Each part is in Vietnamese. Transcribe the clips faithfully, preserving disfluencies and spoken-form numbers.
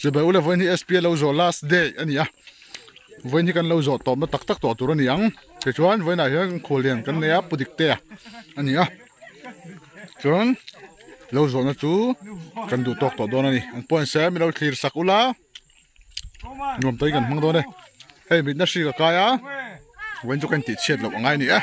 จะไปอุเลวันนี้ เอส พี เราโจ last day อันนี้อ่ะวันนี้กันเราโจตอบมาตักตักตัวตัวนี้ยังแต่ชวนวันไหนยังโคเลียนกันเนี่ยปุดิกเตะอันนี้อ่ะชวนเราโจนะจูกันดูตอกตัวตัวนี้อันพอเสร็จมีเราคลีร์สักอุลารวมตัวกันมั่งตัวนี้เฮ้ยบิดนัชชีกับกายอ่ะวันจุกันติดเช็ดหลบง่ายนี่อ่ะ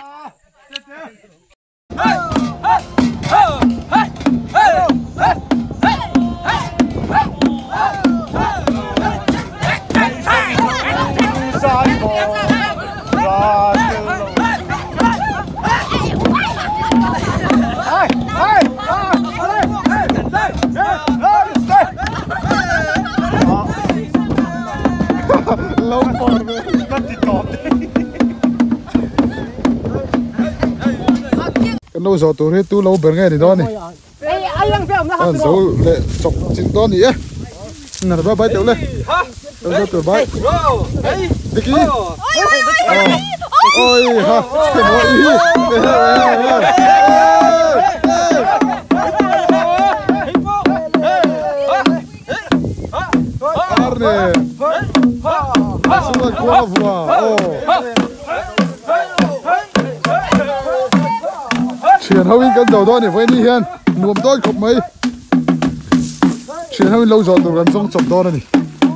lâu còn cắt thịt cọp đấy cái nồi giò tôi hết tu lâu bền nghe thì đó này ăn dấu lệ chọc chính đó nhỉ nè ba bay tiểu lên đâu ra tiểu bay đi kì ôi ha cái mọi ý Arne Sula Guava oh chuyện hậu in cần đầu đó này với đi hiền nuông đôi khóc mấy chuyện hậu in lâu rồi tụi gần xong chọc đó này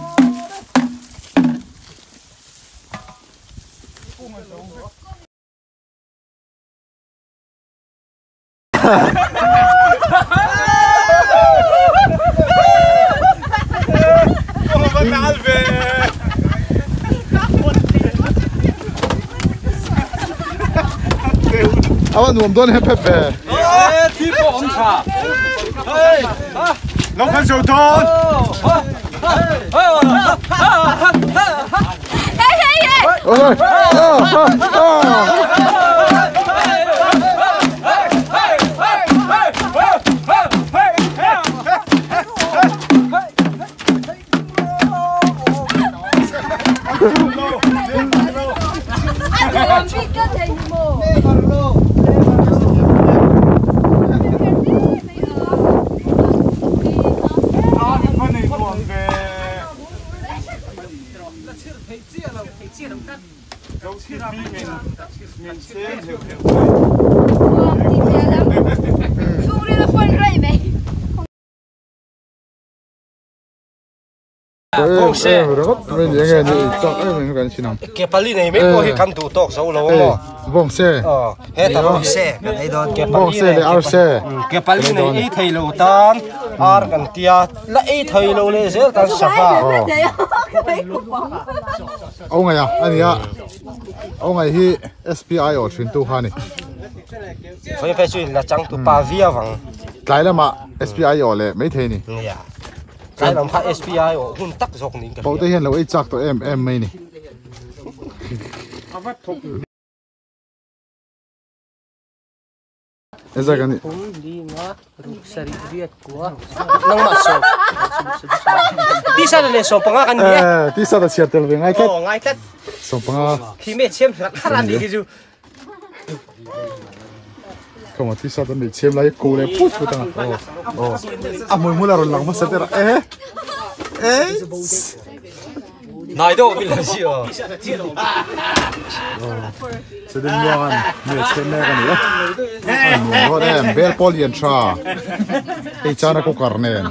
à nuông đôi hết pepe thi bộ ông thả nó không chịu thôi ôi Bông xe mình những cái gì chọc ấy mình cần xin làm cái pali này mấy cô thì cầm tủ tóc xấu lâu mà bông xe ờ hết tao bông xe cái đó cái bông xe để ao xe cái pali này ít thầy lâu tan ar cần tia lại ít thầy lâu lên dễ tan sapa ông này à anh à ông này hi ét pê i ở chuyến tu ha này phải phải suy là trắng tụ ba vía vàng cái là mà ét pê i ở lệ mấy thế này cái làm phải ét pê i ở hun tắc dọc nín cái bảo tôi hiện là ấy chắc tụi em em mấy này bây giờ cái này nang masuk di sana le so panga kan eh di sana Seattle về ngay tết oh ngay tết so panga khi mẹ xem là khăn đi cái gì không mà di sana mình xem lại cô này phút phút tăng oh oh à mùi mùi là rồi lòng mà sẽ ra eh eh nói đâu bị làm gì à sẽ đến mua ăn nhiều xem này cái nữa anh mua đó em bel polian cha cái cha nó có cả nè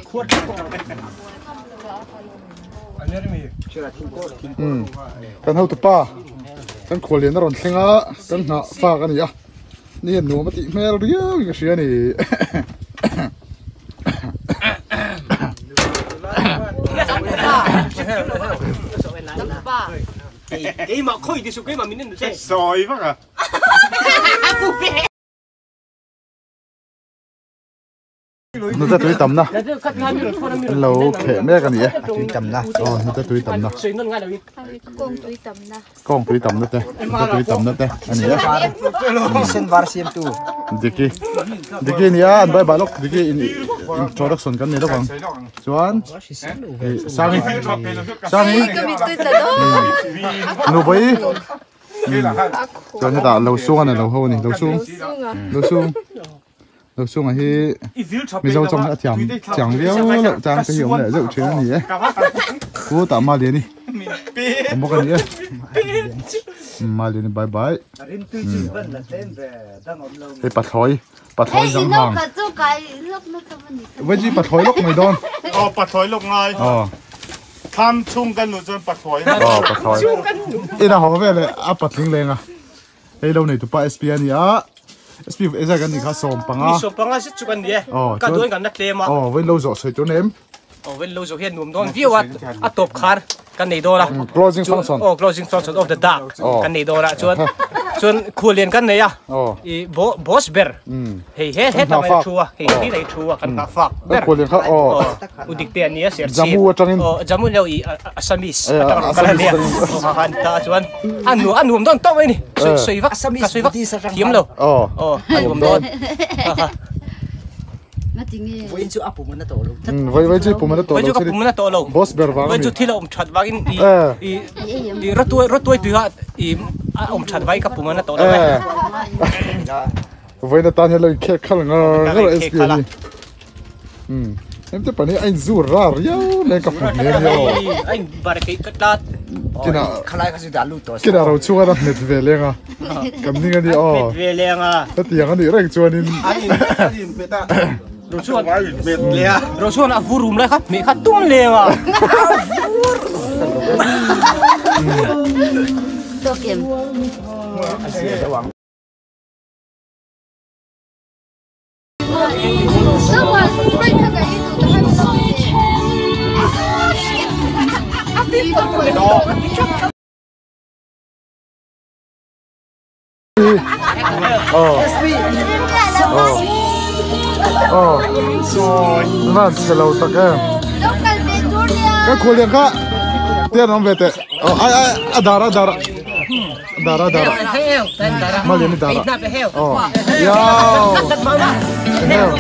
um kan hau tu pa kan kholian ron thlenga kan na fa kan ya ni nu ma ti mel riu cái sia ni cái mà khơi thì số cái mà mình nên được chơi soi vắc à nó ta túi tầm na lâu khẽ mấy cái này túi tầm na oh nó ta túi tầm na con túi tầm na con túi tầm na thế nó túi tầm na thế anh nhé sen var sim tu diki diki nia anh bay balok diki in cho đắc xuân cái này đó bằng chuan sang đi sang đi nụ bấy cho người ta lâu xuống này lâu hô này lâu xuống lâu xuống lâu xuống là hi Izil mình dâu trong đã chẳng chẳng liêu lợn trang cái hiệu này dậu chuyện gì ấy cú tạm mà liền đi không có cái gì ấy mà liền bye bye cái bát thỏi bát thỏi răng hàng với gì bát thỏi lúc mày đón ờ bát thỏi lúc ngay ờ tham chungกันหนูจนปัดถอย ờ bát thỏi cái nào họ về lại áp bát linh lên à đây đâu này tụi ba ét pê anh nhá ét pê ấy ra cái gì khác sòng bằng á sòng bằng á rất chú cần gì ờ cả đôi cả nát lem à ờ với lâu rồi sợi chỗ ném ờ với lâu rồi hiện nụm đón view à à top car cái này đó là closing function oh closing function of the dark cái này đó là chuan chuan khu liền cái này à ờ i boss bear hey hết hết tao chua hey cái này chua cái nào phạc cái khu liền khác ờ udik tiền nhé sẽ jamu trong ờ jamu lâu i asamis cái này à han ta chuan anh nụm anh nụm đón tao ấy nè suy suy vắt suy vắt hiếm lâu ờ ờ anh nụm đón với chú áp mình nó tổ luôn. với với chứ mình nó tổ với chú mình nó tổ luôn. Boss bear vang. với chú thi là ông chặt vang đi đi đi rất tuổi rất tuổi tuổi đi ông chặt vang cái mình nó tổ luôn. với nó tan hết lời khét khăn ngờ ngờ ét pê này. Um, em thấy bạn ấy anh du ra riêu lên cái phần này riêu. Anh bảo cái cái đát. Cái nào? Khai cái gì đã lụt tổ. Cái nào rồi chua nó mệt về lên à? Cầm đi cái đi oh. Mệt về lên à? Cái tiếng cái đi rồi chua nín. Rồi chuan mệt lẹ rồi chuan à vu rum lại khát mẹ khát tung lẹ à tôi kiếm ờ ờ nó sẽ lâu tắc em cái khu liền khác tiền không về tệ ờ ai ai à đara đara đara đara mà liền đara ờ yo heo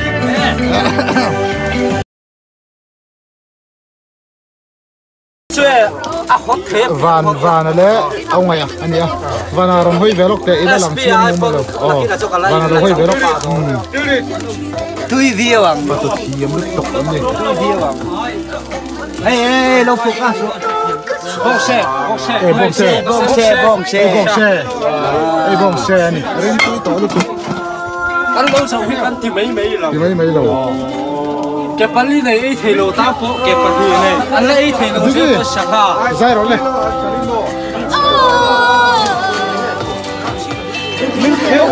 van van lẽ ông này à anh ấy à van là rồng hơi về lúc tệ nó làm chiên nhưng mà được ờ van là rồng hơi về lúc tui view à mà tôi thì em lúc tục lắm này tui view à ê ê lâu phục à bông xe bông xe ê bông xe bông xe bông xe bông xe ê bông xe này riêng tôi tổ lúc anh bông sầu huyết anh thì mấy mấy lần thì mấy mấy lâu cái bánh lý này ấy thì lô ta phố cái bánh lý này anh lấy thì lô sẽ có sạc à dai rồi này mình thiếu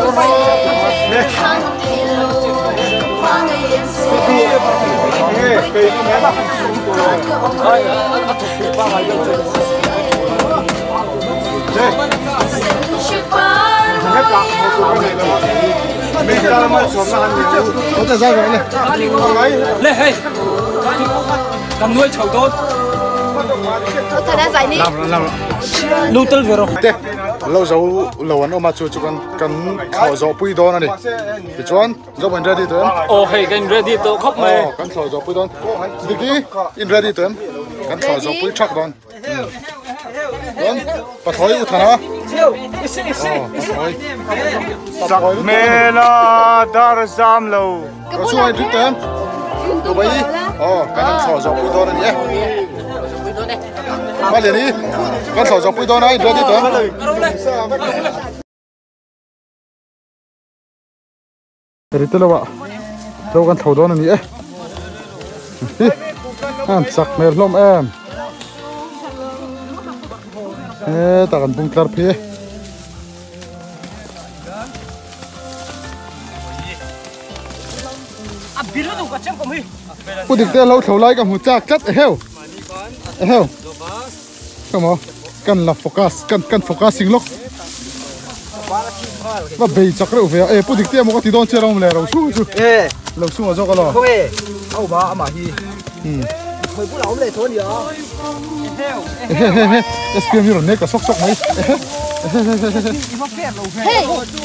có thể dai rồi này lên hey cầm nuôi chầu tốt tôi đã giải đi lưu tư về rồi lâu dấu lâu anh ôm chú chú con con khảo gió bụi đón này thì chuan gió bên ready tới oh hey cái ready tôi khóc mày con khảo gió bụi đón đi đi in ready tới con khảo gió bụi chắc đón đón bắt hỏi u thằng Sắc mê là dar giam lâu có chú ai đứng tới tụi bay oh con khảo gió bụi đón này nhé mà liền đi con khảo gió bụi đón này ready tới Dari tu lawa, tu kan thau don ni eh. An sak mer lom em. Eh, ta kan bungkar phi. à biết đâu có chân của mình Pu dik te lo thau lai ka mu chak chat heo. Heo. Come on. Kan la focus, kan kan focusing lock. Mà bị chắc rồi về, ê, bút địch tiêm một cái tí đòn chơi đâu mà lẻ rồi, chú chú, ê lâu xuống ở chỗ cái lo, không ê ông bà mà hi ừm, hồi bữa lão lấy thôi nhỉ ét pê em như là nét cả sốc sốc mấy, hey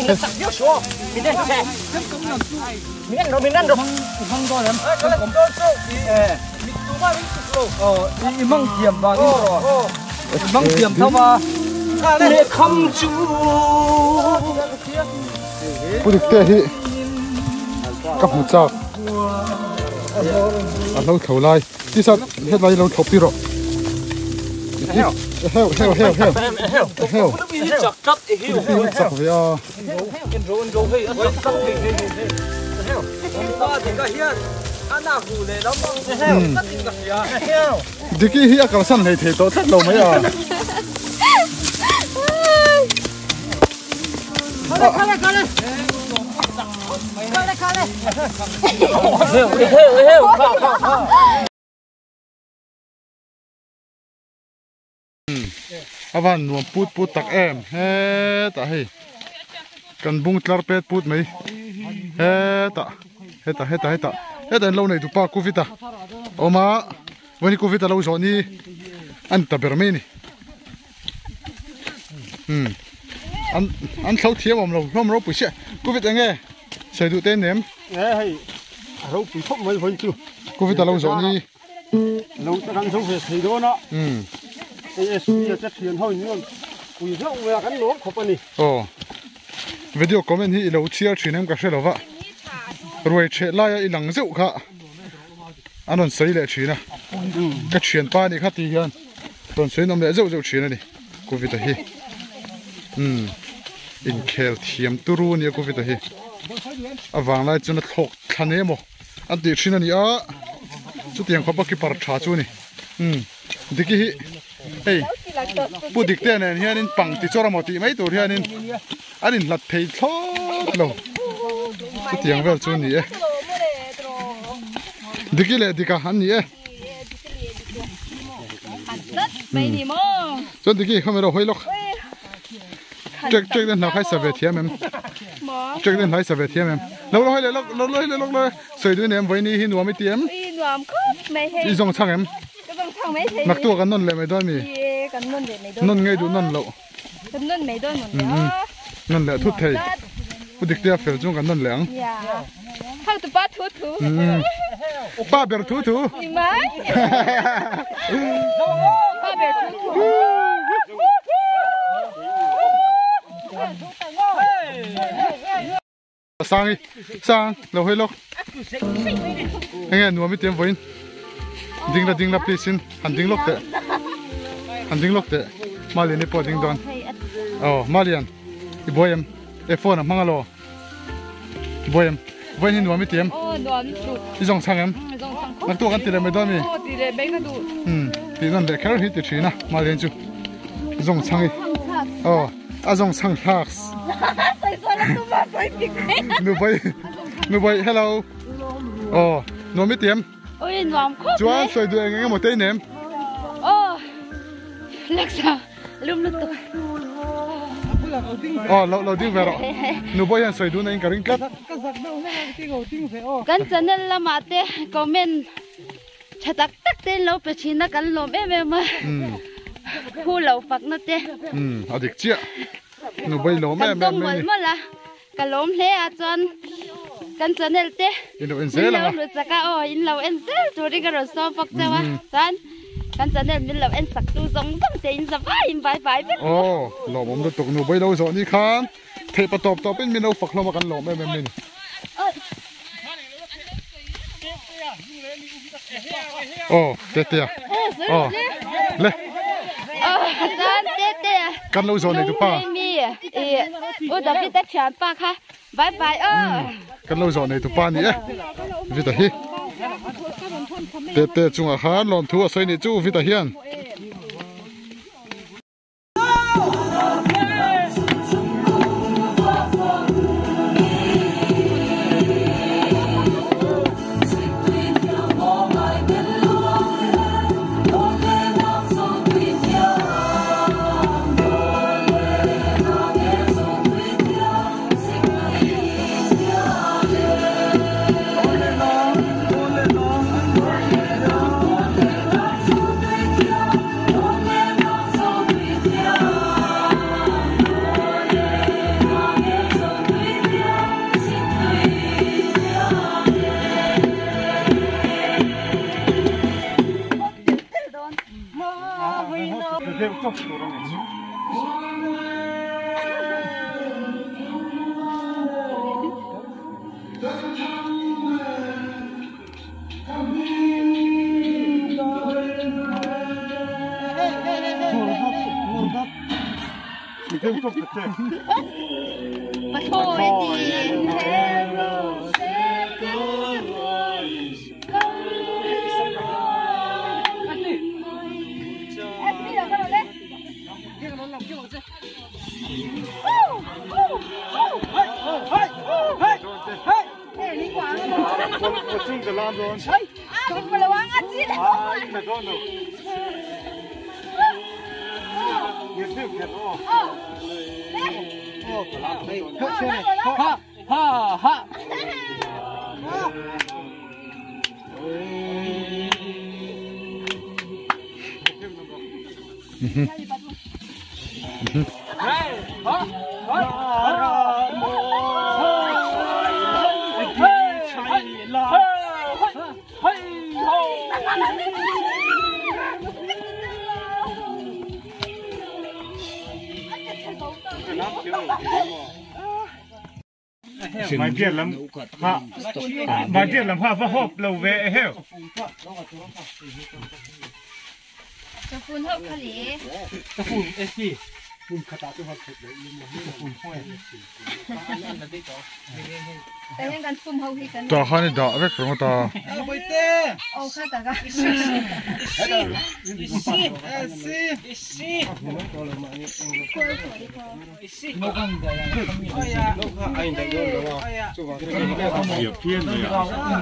mình ăn rồi mình ăn rồi ờ đi măng tiềm vào đi rồi măng tiềm đâu mà để không chú bút địch tê hi, cặp một chạc ăn lâu thầu lai tí sao hết lai lâu thầu pi rồi heo heo heo heo heo heo chặt chặt heo chặt với à cái rốn rốn hay ăn chặt heo heo ta thì cái hiền ăn nào củ này lắm heo ta thì cái heo đi cái hiền cái sân này thì tốt thật lâu mấy à heo heo heo avan nuam put put tak em he ta he kan bung tlar pet put mai he ta he ta he ta he ta he ta lo nei tu pa covid ta oma wani covid ta lo zo ni an ta bermeni hm an an thau thiam om lo nom ro pu se covid ange sai du ten nem nghe hay rau bị phốc mấy phần chưa covid ta lo zo ni lâu ta đang sống về thầy đó nó hm cái gì chất hiền hơi nữa quỳ rau về cái lỗ không phải oh video comment hi lo chia thin em ka shelo wa roi che la ya ilang zeu kha anon sei le thina ka thian pa ni kha ti hian ton sei nom le zeu zeu thina ni covid hi hm in khel thiam turu ni covid hi awang lai chuna thok thane mo an ti thina ni a chu tiang khopa ki par tha chu ni hm diki hi hey pudik te nen hian in pang ti chora mo ti mai tur hian in anin lat thei thot lo chu tiang vel chu ni e diki le dika han ni e Mày đi mơ. cho diki khamero hoi lok check check den na khai sa ve thiam em check den khai sa ve thiam em lo lo hoi le lok lo lo le lok lo soi du nem voi ni hin wa mi tiam Đi làm khóc mày hay. i zong chang em Cái băng thang mấy thì. nak tu kan non le mai don mi Cái cần nôn để mày đôi. non ngai du non lo Cần nôn mày đôi một nữa. non le thut thei pudik te fel chung kan non le ang Dạ. How to bắt thú thú. pa ber thu thu Đi mày. Ba bè thú thú. sang đi sang lo hoi lok anh em nuôi mi tiêm vốn ding la ding la please in han ding lok te han ding lok te mali ni po ding don oh malian i boyem e phone am mangalo boyem vốn ni nuôi mi tiêm Ô, đoán tụ. i zong sang em Dòng sang khóc. nak tu kan ti le me don mi Ô, thì để bé cái tụ. hm ti non le kar hi ti thina malian chu zong sang i oh a zong sang haks Tại sao nó tụi bà phải biết cái? nu boy nu boy hello oh nuôi mi tiêm Ôi, đoán khóc. chuan soi du anh một tay ném Ô. Lạc sao? Lum lum tụ. oh lo lo ding vero nu boy han soi du na in karing kat Kan channel la mate comment chatak tak te lo pe china kan lo me me ma hm hu lo fak na te hm adik chia nu boy lo me kan me tom me mol ma la ka lom le a chon kan channel te in lo en in zel lo anga lu saka o in lo en zel tu ri ka ro so fak chawa san kan channel min lo en sak tu zong dong te in sa vai in vai vai pe oh lo mom do tok nu boy lo zo ni khan thei pa top top in min lo fak lo ma kan lo me me me oh te te oh le san te te kan lo zo ni tu pa mi e o da bi ta chan pa kha bye bye ơ kan lo zo ni tu pa ni e vita hi te te chunga khan lom thu a soi ni chu vita hian ปะโถไอ้ดี我正在拉着。 哎，啊，你过来玩啊，记得。 啊，太高了。也对不哦。 哦。 哦，不拉可以。 哈哈哈。 嗯哼。 哎，好，好。 买点了哈，买点了哈，不好了喂嘿。 จะฝุ่นเท่าขลีตะฝุ่นเอสพีแต่ยังกันซุ่มเฮาที่กันต่อข้านี่ดอกเล็กของต่อไปเต้โอ้ข้าตะกะอิซี่อิซี่อิซี่อิซี่นกอันใดอ้ยนกอันใดโดนแล้วอ้ยเสียบเพี้ยนเลยอ่ะ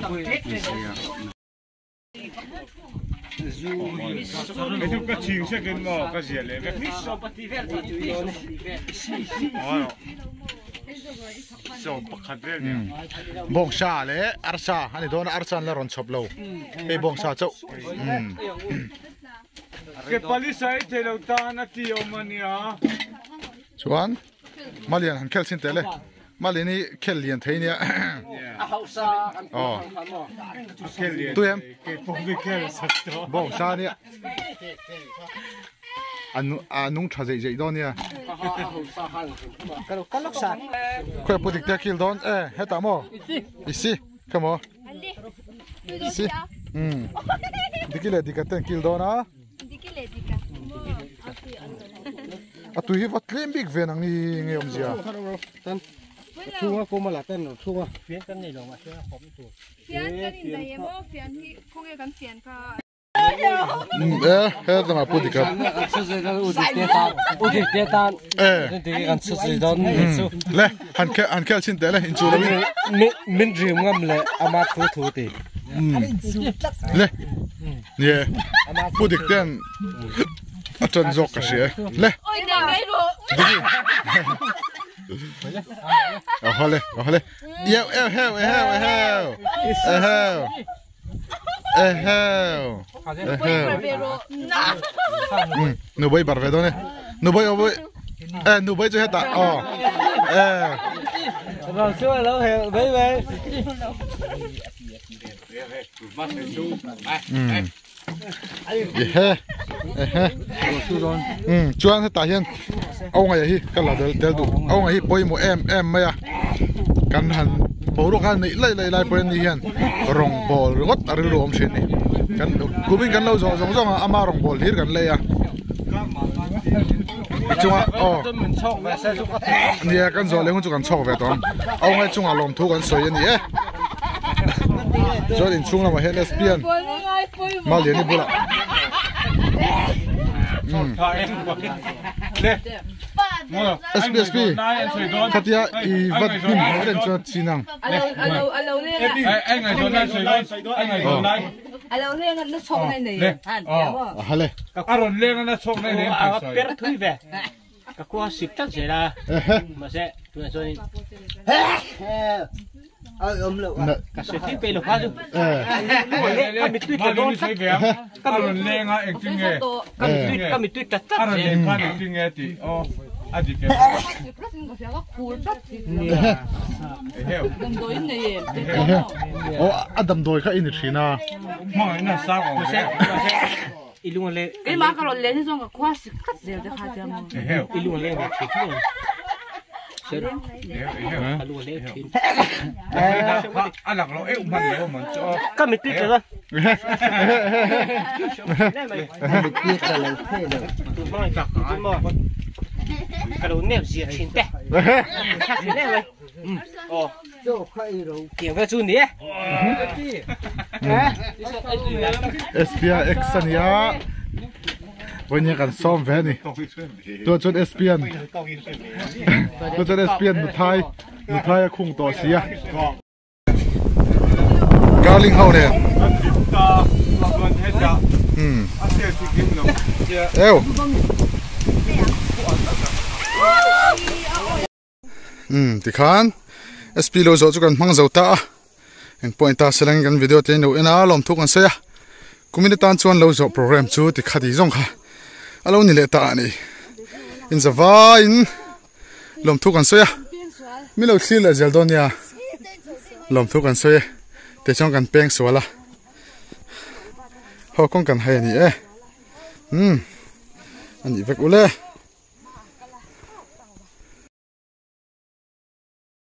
ไม่ทุกก็ชิงเช่นกันมั้งก็เสียเลยแบบนี้อ๋อส่งประคัดเรื่องเนี่ยบงชาเลยอาร์ชาอันนี้โดนอาร์ชันแล้วรอนชอบเราไอ้บงชาเจ้าเก็บปลิสัยเทเลตานาทีอมันเนี่ยชวนมาเรียนหันเคลสินเตเลยมาเรียนนี่เคลเรียนเทเนี่ยอ๋อตัวเองบงชาเนี่ยอันอันนุ่งชาใจใจดอนเนี่ยก็ลักษณะคุยพูดถึงเด็กกิลดอนเอ๊ะเฮ้ยตามออีสิขโมยอีสิอืมดิกิเลดิกันเต็นกิลดอนนะดิกิเลดิกันอ่ะตุยวัดเล่มบิ๊กเวนังนี่เงี้ยอมเสียช่วงกูมาละเต้นช่วงเฟียนกันนี่ลงมาเชื่อผมถูกเฟียนกันนี่แต่ยังว่าเฟียนที่คงยังกันเฟียนก็เอ๊ะเฮ้ยต้องมาพูดกัน吃水的อุดิเตตันอุดิเตตันเอ๊ะ这个กัน吃水的เลยหันแค่หันแค่ชิ้นเดียวเลยอินจูเลยมิมินริมงั้นเลยอามาทูทูตีเลยเนี่ยพูดถึงเต้นอาจารย์จอกกันเสียเลยโอ้ยยังไงรู้เอาฮะเลยเอาฮะเลยเย้เอ้าเฮ้าเฮ้าเฮ้าเฮ้าเอ้เฮ้าเอ้เฮ้าอืมหนูไปบาร์เวดเนี่ยหนูไปเอาไปเอ้หนูไปจะให้ตาอ๋อเอ้เราช่วยเราเหรอไปไปอืมเฮ้เฮ้อืมจวนให้ตาเห็นเอาไงฮีกันละเดี๋ยวเดี๋ยวดูเอาไงฮีปอยหมูเอ็มเอ็มไหมอะกันหันปลุกกันนี่ไล่ไล่ไล่ปอยนี่เห็นรองบอลรถอะไรรวมเช่นนี้กันกูเป็นกันเราสองสองสองอามารองบอลที่กันเลยอะจุงอ่ะอ๋อเนี่ยกันสอนเลยคุณจุกันชอบแบบตอนเอาไงจุงอ่ะลงทุกกันสวยนี่เอ๊ะจอดินชุ่งแล้วมาเฮเลสเปียนมาเลียนี่บุระอืมเอสพีเอสพีทัดยาอีวัดนิ่มเรื่องจอดซีนังฮัลโหลฮัลโหลฮัลโหลเนี่ยไอ้ไงโดนไล่สวยด้วยไอ้ไงโดนไล่ฮัลโหลเนี่ยงั้นชงในไหนฮันเดี๋ยวว่าฮัลโหลอารมณ์เรื่องนั้นชงในไหนเปิดถุยแบบก็กลัวสิบตั้งเสียละมาเสะตัวส่วนนี้เอออมเลยก็เสียที่ไปหรอกพ่อจุ๊บเออก็มีตุ้ยกระโดดใช่ไหมก็มีเลี้ยงอ่ะเองจริงไงก็มีตุ้ยก็มีตุ้ยกระตัดเองก็จริงไงที่อ๋ออาจิเกะเนี่ยดำโดยเนี่ยโอ้อดำโดยเขาอินทรีนะมั่งอินทรีย์ของเสะอีลุงเล่ไอ้มาก็เราเล่นที่ตรงกับคว้าสิกัดเดียวจะขาดยังอีลุงเล่แบบที่ที่เสร็จอีลุงเล่ที่เอออันหลังเราเอ๊ะมันเลยมันจะก็มีติ๊กเลยมีติ๊กกันเลยเท่เลยตัวน้อยจับตัวน้อย cái đầu nếp gì chín tệ khác gì đấy ồ kiếm cái chun đi S P R X aniaวันนี้กันซ้อมแฟนนี่ตัวจน S P N ตัวจน S P N นุทายนุทายคงต่อเสียกาลิงเฮาเนี่ยอืมเอ้วอืมที่ขัน S P โลโซจุกันมังเจ้าตาเห็น point ตาแสดงกันวิดีโอเต็มอยู่น่าลมทุกคนเสียกูมีตันชวนโลโซโปรแกรมชูที่ขัดที่จงค่ะอารมณ์นี่แหละตานี่อินสวายอินลมทุกคนเสียมีเราซีเลยเจลโดนียลมทุกคนเสียแต่จงกันเป้งสวยละเขาคงกันให้นี่เอ๊ะอืมอันนี้เวกุเล่